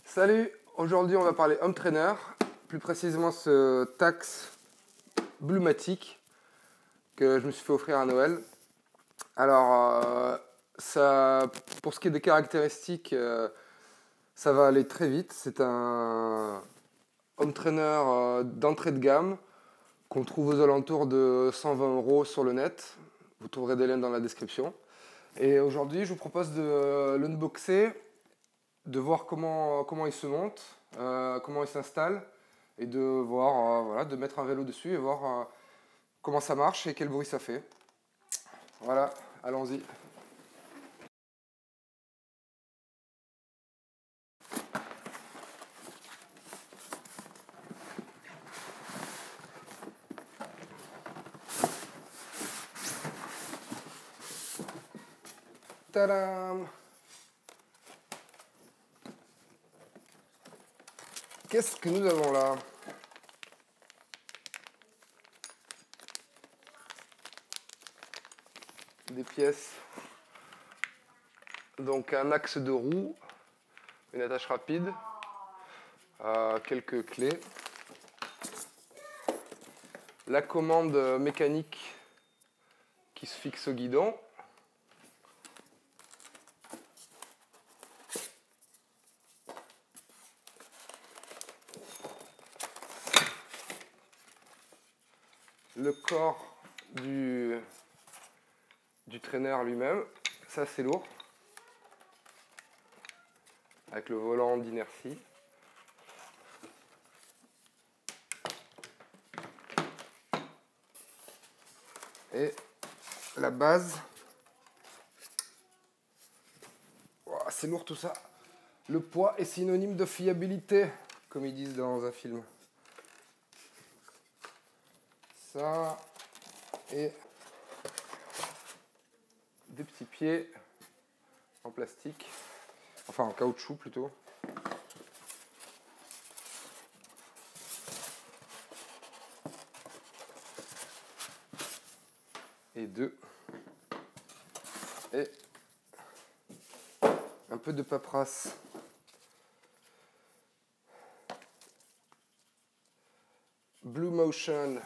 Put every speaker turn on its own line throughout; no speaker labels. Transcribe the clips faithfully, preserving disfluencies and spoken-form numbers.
Salut, aujourd'hui on va parler home trainer, plus précisément ce Tacx Bluematic que je me suis fait offrir à Noël. Alors, euh, ça, pour ce qui est des caractéristiques, euh, ça va aller très vite. C'est un home trainer euh, d'entrée de gamme qu'on trouve aux alentours de cent vingt euros sur le net. Vous trouverez des liens dans la description. Et aujourd'hui, je vous propose de l'unboxer, de voir comment, comment il se monte, euh, comment il s'installe, et de voir, euh, voilà, de mettre un vélo dessus et voir euh, comment ça marche et quel bruit ça fait. Voilà, allons-y. Tadam! Qu'est-ce que nous avons là? Des pièces. Donc un axe de roue, une attache rapide, euh, quelques clés, la commande mécanique qui se fixe au guidon, le corps du, du traîneur lui-même, ça c'est lourd, avec le volant d'inertie. Et la base, oh, c'est lourd tout ça. Le poids est synonyme de fiabilité, comme ils disent dans un film. Ça et des petits pieds en plastique, enfin en caoutchouc plutôt. Et deux. Et un peu de paperasse. Blue Motion.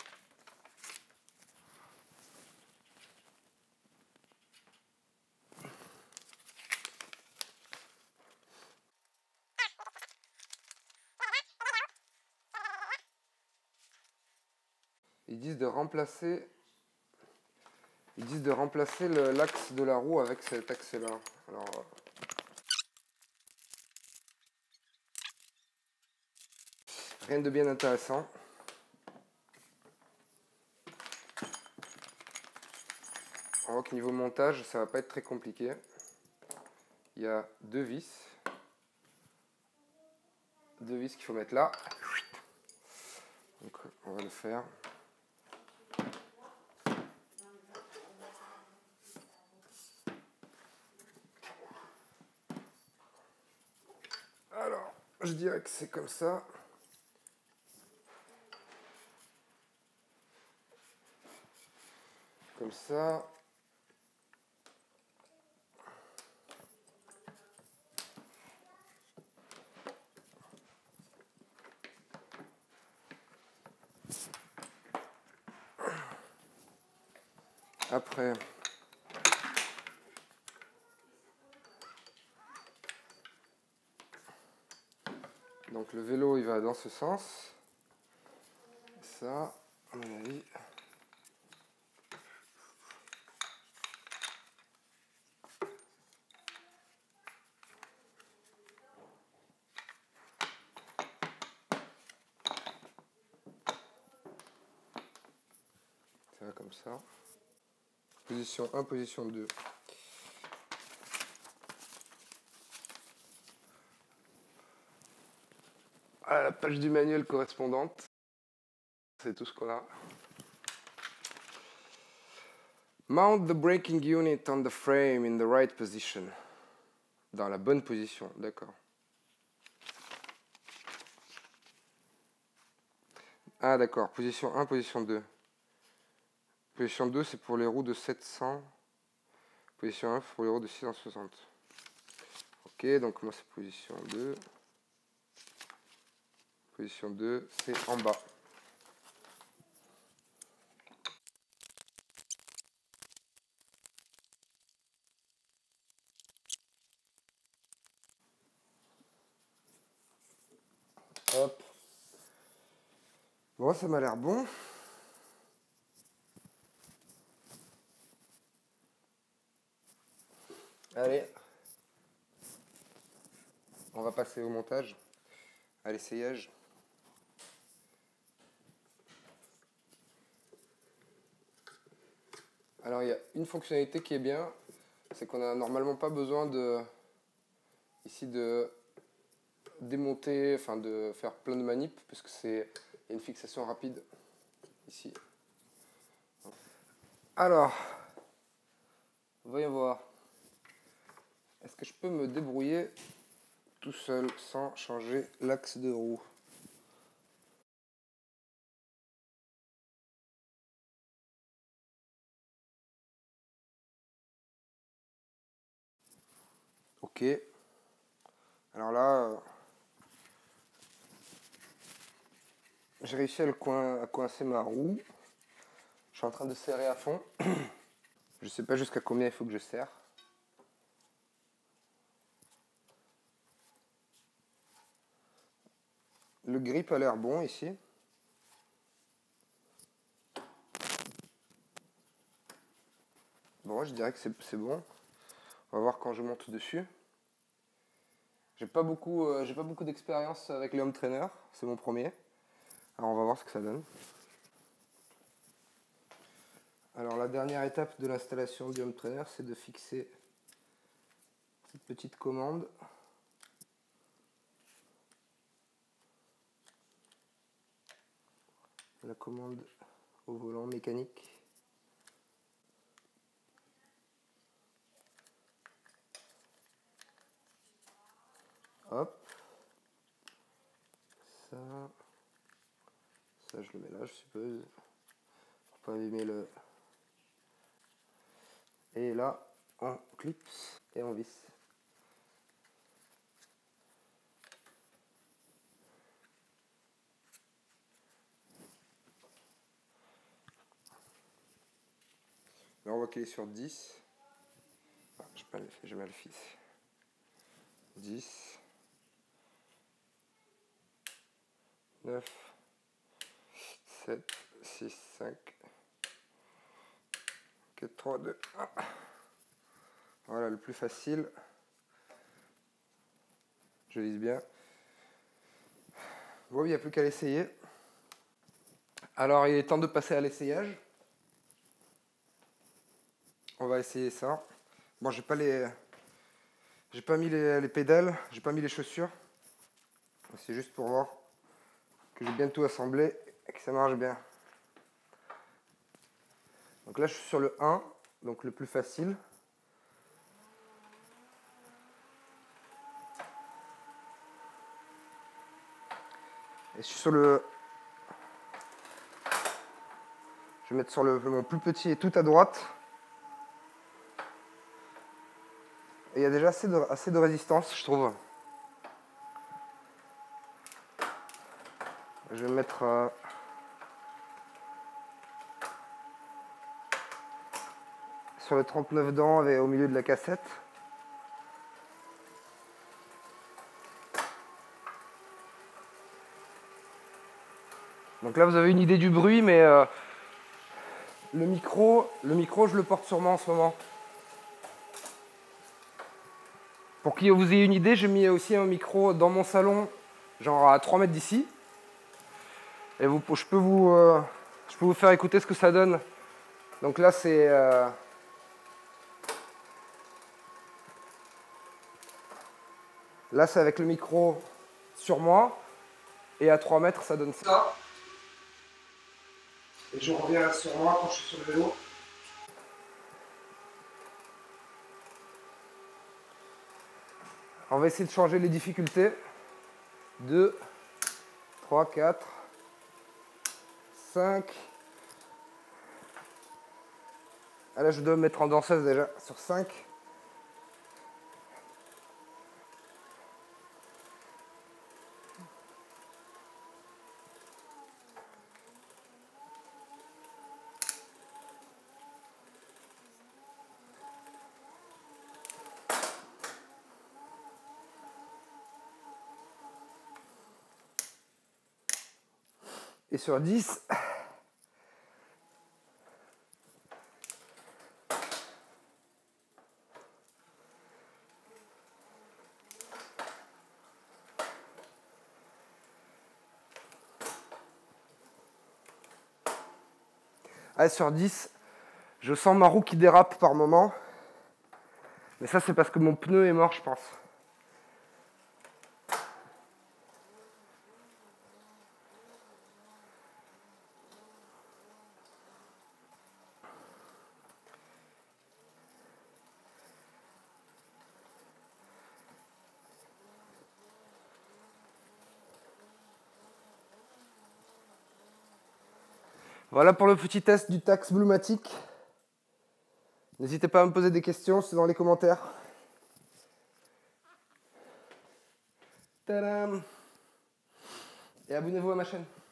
Ils disent de remplacer Ils disent de remplacer l'axe de la roue avec cet axe-là. Alors, rien de bien intéressant. On voit que niveau montage, ça va pas être très compliqué. Il y a deux vis. Deux vis qu'il faut mettre là. Donc, on va le faire. Alors, je dirais que c'est comme ça. Comme ça. Après, donc le vélo il va dans ce sens. Ça, à mon avis. Ça va comme ça. Position un, position deux. À la page du manuel correspondante. C'est tout ce qu'on a. Mount the braking unit on the frame in the right position. Dans la bonne position, d'accord. Ah d'accord, position un, position deux. Position deux, c'est pour les roues de sept cents. Position un, pour les roues de six cent soixante. Ok, donc moi c'est position deux. Position deux, c'est en bas. Hop. Bon, ça m'a l'air bon. Allez. On va passer au montage, à l'essayage. Alors, il y a une fonctionnalité qui est bien, c'est qu'on n'a normalement pas besoin de, ici, de démonter, enfin de faire plein de manips, puisque c'est une fixation rapide ici. Alors, voyons voir. Est-ce que je peux me débrouiller tout seul sans changer l'axe de roue? Ok. Alors là, euh, j'ai réussi à, le coin, à coincer ma roue. Je suis en train de serrer à fond. Je sais pas jusqu'à combien il faut que je serre. Le grip a l'air bon ici. Bon, je dirais que c'est bon. On va voir quand je monte dessus. J'ai pas beaucoup, euh, j'ai pas beaucoup d'expérience avec les home trainers. C'est mon premier. Alors on va voir ce que ça donne. Alors la dernière étape de l'installation du home trainer, c'est de fixer cette petite commande. La commande au volant mécanique. Hop. Ça, ça je le mets là, je suppose, pour pas abîmer le... Et là, on clipse et on visse. Là, on voit qu'il est sur dix. Ah, j'ai pas fait, j'ai mal fait. dix. neuf. sept. six. cinq. quatre. trois. deux. un. Voilà, le plus facile. Je vise bien. Bon, il n'y a plus qu'à l'essayer. Alors, il est temps de passer à l'essayage. On va essayer ça. Bon, j'ai pas les... J'ai pas mis les, les pédales, j'ai pas mis les chaussures. C'est juste pour voir que j'ai bien tout assemblé et que ça marche bien. Donc là, je suis sur le un, donc le plus facile. Et je suis sur le... Je vais mettre sur le, mon plus petit et tout à droite. Et il y a déjà assez de, assez de résistance, je trouve. Je vais mettre... Euh, sur le trente-neuf dents et au milieu de la cassette. Donc là, vous avez une idée du bruit, mais euh, le micro, le micro, je le porte sur moi en ce moment. Pour que vous ayez une idée, j'ai mis aussi un micro dans mon salon, genre à trois mètres d'ici. Et vous, je, peux vous, euh, je peux vous faire écouter ce que ça donne. Donc là, c'est... Euh, là, c'est avec le micro sur moi. Et à trois mètres, ça donne ça. Et je reviens sur moi quand je suis sur le vélo. On va essayer de changer les difficultés. deux, trois, quatre, cinq. Ah là, je dois me mettre en danseuse déjà sur cinq. Et sur dix, allez, sur dix, je sens ma roue qui dérape par moment. Mais ça, c'est parce que mon pneu est mort, je pense. Voilà pour le petit test du Tacx Bluematic. N'hésitez pas à me poser des questions, c'est dans les commentaires. Tadam! Et abonnez-vous à ma chaîne.